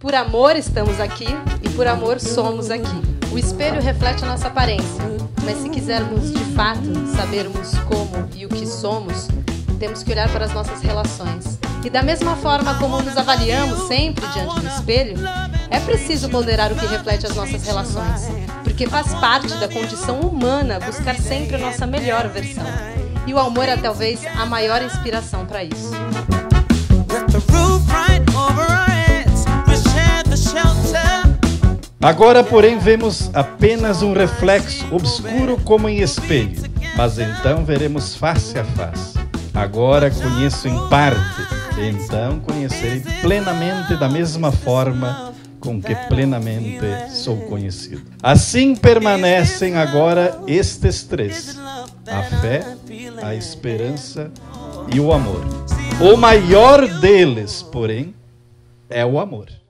Por amor estamos aqui e por amor somos aqui. O espelho reflete a nossa aparência, mas se quisermos de fato sabermos como e o que somos, temos que olhar para as nossas relações. E da mesma forma como nos avaliamos sempre diante do espelho, é preciso ponderar o que reflete as nossas relações, porque faz parte da condição humana buscar sempre a nossa melhor versão. E o amor é talvez a maior inspiração para isso. Agora, porém, vemos apenas um reflexo obscuro como em espelho, mas então veremos face a face. Agora conheço em parte, então conhecerei plenamente da mesma forma com que plenamente sou conhecido. Assim permanecem agora estes três: a fé, a esperança e o amor. O maior deles, porém, é o amor.